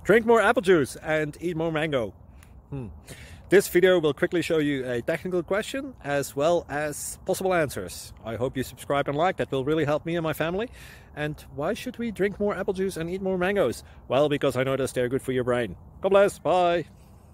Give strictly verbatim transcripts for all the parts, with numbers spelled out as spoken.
Drink more apple juice and eat more mango. Hmm. This video will quickly show you a technical question as well as possible answers. I hope you subscribe and like, that will really help me and my family. And why should we drink more apple juice and eat more mangoes? Well, because I noticed they're good for your brain. God bless, bye!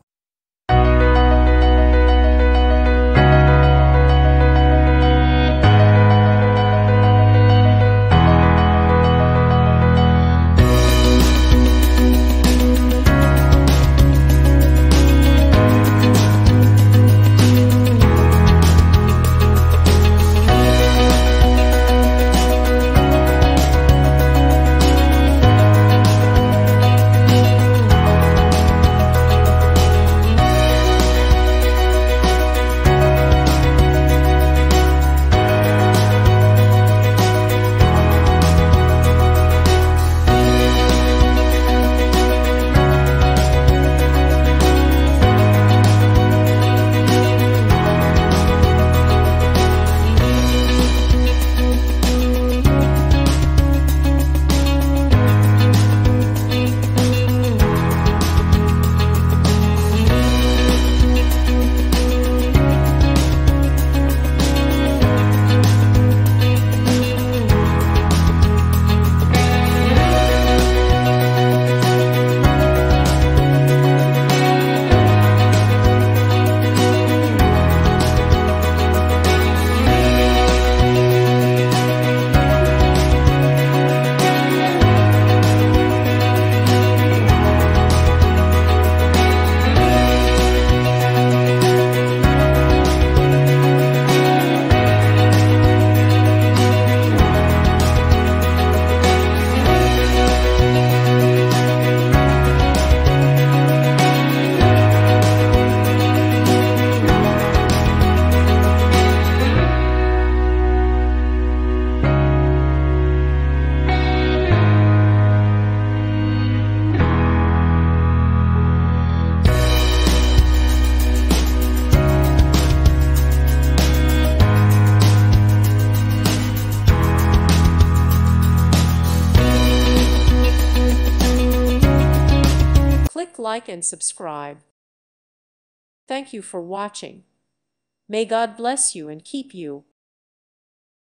Click like and subscribe. Thank you for watching. May God bless you and keep you.